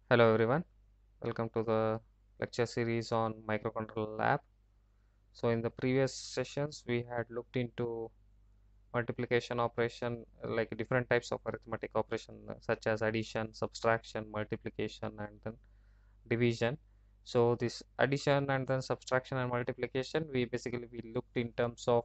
Hello everyone, welcome to the lecture series on microcontroller lab. So in the previous sessions we had looked into multiplication operation, like different types of arithmetic operation such as addition, subtraction, multiplication and then division. So this addition and then subtraction and multiplication we looked in terms of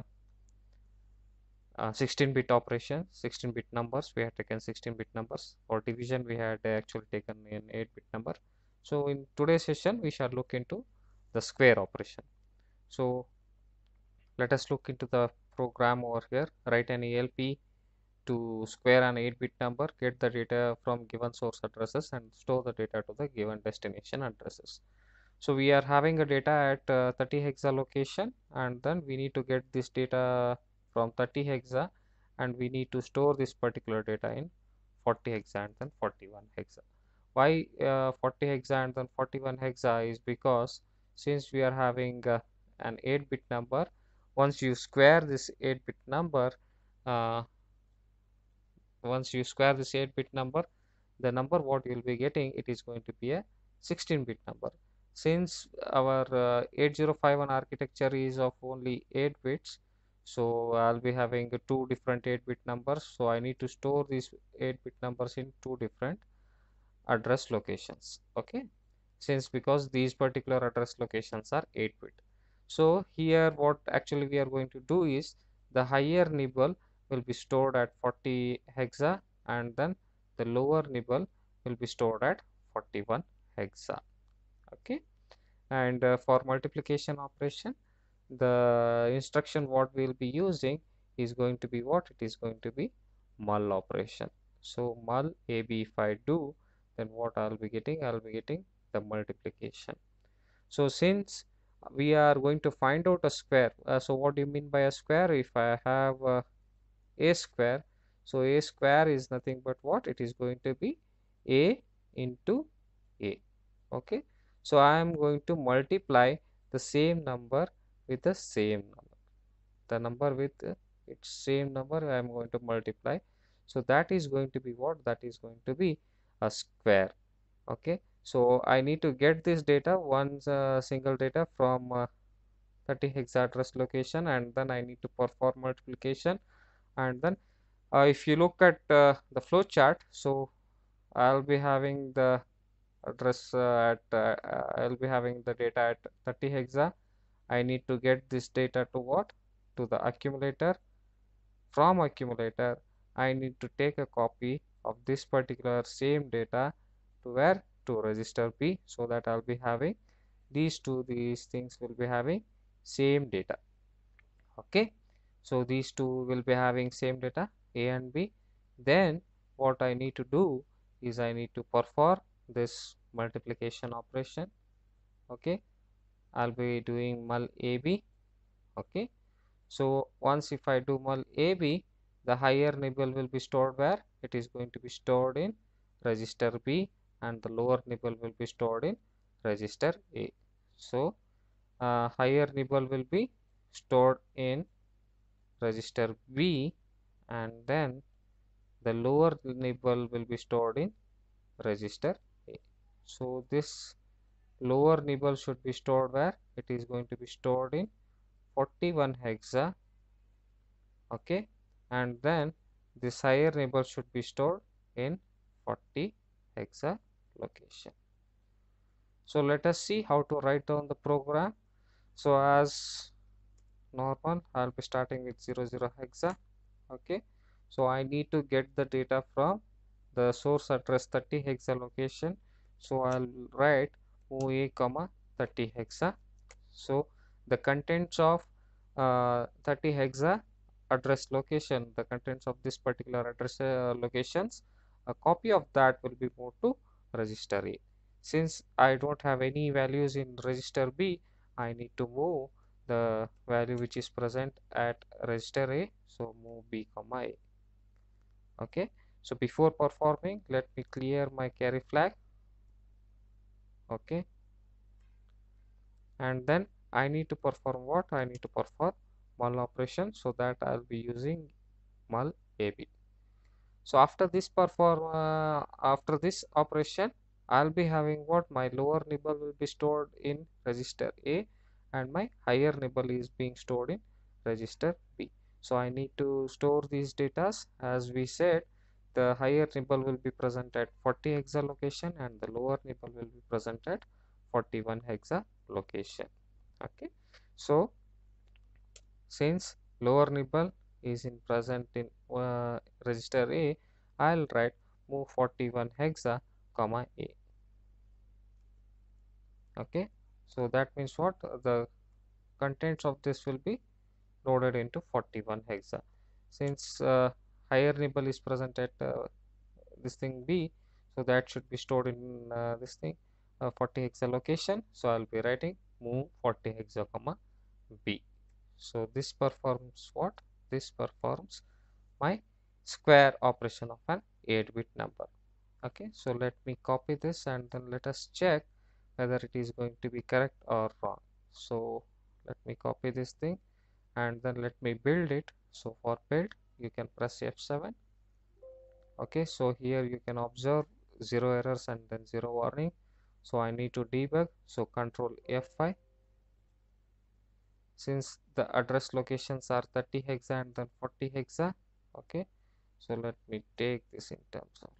16-bit operation, 16-bit numbers. We had taken 16-bit numbers. For division we had actually taken an 8-bit number. So in today's session we shall look into the square operation. So let us look into the program over here. Write an ELP to square an 8-bit number, get the data from given source addresses and store the data to the given destination addresses. So we are having a data at 30 hexa location, and then we need to get this data from 30 hexa and we need to store this particular data in 40 hexa and then 41 hexa. Why 40 hexa and then 41 hexa is because since we are having an 8-bit number, once you square this 8-bit number, uh, the number what you will be getting, it is going to be a 16-bit number. Since our 8051 architecture is of only 8 bits, so I'll be having two different 8-bit numbers, so I need to store these 8-bit numbers in two different address locations. Okay, since because these particular address locations are 8-bit. So here what actually we are going to do is the higher nibble will be stored at 40 hexa and then the lower nibble will be stored at 41 hexa. Okay, and for multiplication operation, the instruction what we will be using is going to be what? It is going to be mul operation. So mul AB, if I do, then what I'll be getting? I'll be getting the multiplication. So since we are going to find out a square, so what do you mean by a square? If I have a square, so a square is nothing but what? It is going to be a into a. Okay, so I am going to multiply the same number with the same number, the number with its same number I am going to multiply. So that is going to be what? That is going to be a square. Okay, so I need to get this data, one single data from 30 hexa address location, and then I need to perform multiplication. And then if you look at the flow chart, so I'll be having the address I'll be having the data at 30 hexa. I need to get this data to what? To the accumulator. From accumulator, I need to take a copy of this particular same data to where? To register B, so that I'll be having these things will be having same data. Okay, so these two will be having same data, A and B. Then what I need to do is I need to perform this multiplication operation. Okay, I'll be doing mul AB. Okay, so once if I do mul AB, the higher nibble will be stored where? It is going to be stored in register B, and the lower nibble will be stored in register A. So higher nibble will be stored in register B, and then the lower nibble will be stored in register A. So this lower nibble should be stored where? It is going to be stored in 41 hexa. Okay, and then this higher nibble should be stored in 40 hexa location. So let us see how to write down the program. So as normal, I'll be starting with 00 hexa. Okay, so I need to get the data from the source address 30 hexa location. So I'll write move a comma 30 hexa. So the contents of 30 hexa address location, the contents of this particular address locations, a copy of that will be moved to register A. Since I don't have any values in register B, I need to move the value which is present at register A. So move B comma A. Okay, so before performing, let me clear my carry flag. Okay, and then I need to perform what? I need to perform mul operation, so that I'll be using mul AB. So after this operation, I'll be having what? My lower nibble will be stored in register A and my higher nibble is being stored in register B. So I need to store these datas. As we said, the higher nibble will be present at 40 hexa location and the lower nibble will be present at 41 hexa location. Okay, so since lower nibble is in present in register A, I'll write move 41 hexa comma A. Okay, so that means what? The contents of this will be loaded into 41 hexa. Since higher nibble is present at this thing B, so that should be stored in this thing 40 hexa location. So I'll be writing move 40 hexa comma B. So this performs what? This performs my square operation of an 8-bit number. Okay, so let me copy this and then let us check whether it is going to be correct or wrong. So let me copy this thing and then let me build it. So for build you can press F7. Okay, so here you can observe 0 errors and then 0 warning. So I need to debug, so control F5. Since the address locations are 30 hexa and then 40 hexa. Okay, so let me take this in terms of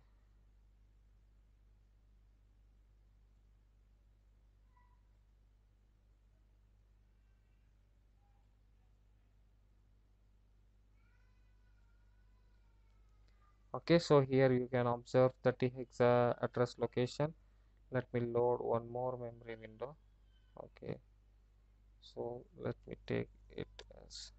okay, so here you can observe 30 hexa address location. Let me load one more memory window. Okay, so let me take it as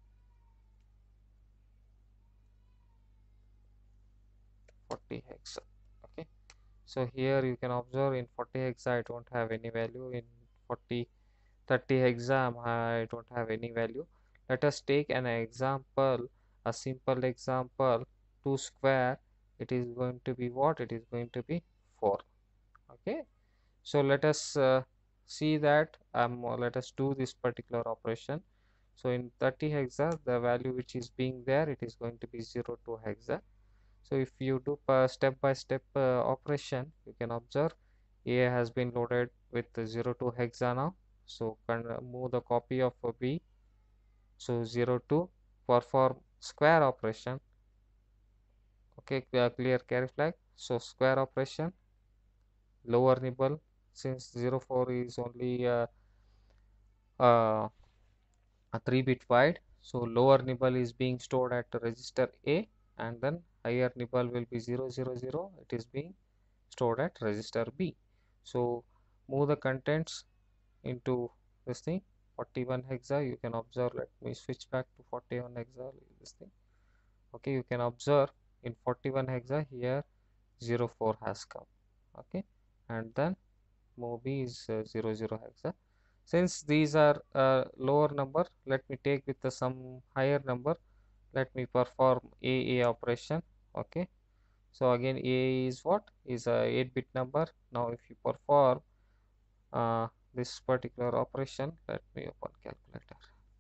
40 hexa. Okay, so here you can observe in 40 hexa I don't have any value, in 40 30 hexa I don't have any value. Let us take an example, a simple example. 2 square, it is going to be what? It is going to be 4. Okay, so let us see that let us do this particular operation. So in 30 hexa the value which is being there, it is going to be 02 hexa. So if you do step by step operation, you can observe A has been loaded with 02 hexa now. So move the copy of B. So 02, perform square operation. Okay, clear carry flag. So square operation, lower nibble, since 04 is only uh, a 3-bit wide, so lower nibble is being stored at register A and then higher nibble will be 000, it is being stored at register B. So move the contents into this thing 41 hexa. You can observe, let me switch back to 41 hexa, this thing. Okay, you can observe in 41 hexa here 04 has come. Okay, and then move B is 00 hexa. Since these are lower number, let me take with some higher number. Let me perform AA operation. Okay, so again A is what? Is a 8-bit number. Now if you perform this particular operation, let me open calculator.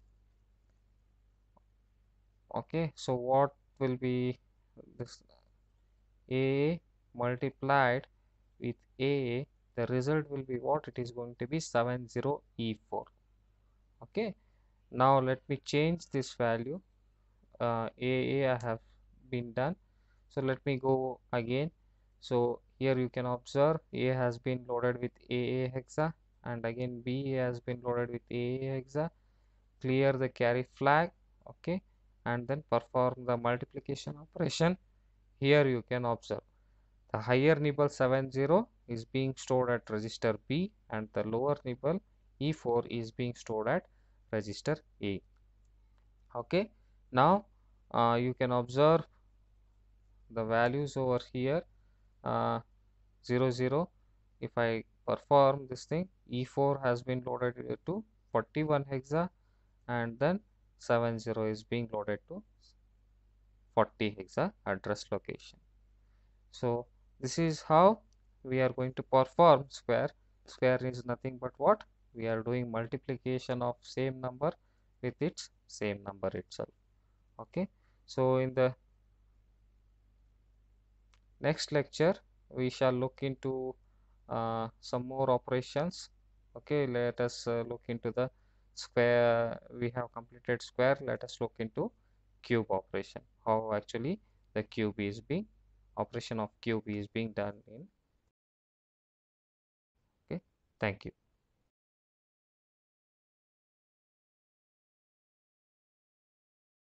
Okay, so what will be this? AA multiplied with AA, the result will be what? It is going to be 70E4. Okay, now let me change this value. AA I have been done, so let me go again. So here you can observe A has been loaded with AA hexa and again B has been loaded with AA hexa. Clear the carry flag. Okay, and then perform the multiplication operation. Here you can observe the higher nibble 70 is being stored at register B and the lower nibble E4 is being stored at register A. Okay, now you can observe the values over here, uh, 00. If I perform this thing, E4 has been loaded to 41 hexa and then 70 is being loaded to 40 hexa address location. So this is how we are going to perform square. Square is nothing but what? We are doing multiplication of same number with its same number itself. Okay, so in the next lecture we shall look into some more operations. Okay, let us look into the square. We have completed square. Let us look into cube operation. How actually the cube is being operation of cube is being done in. Okay, thank you.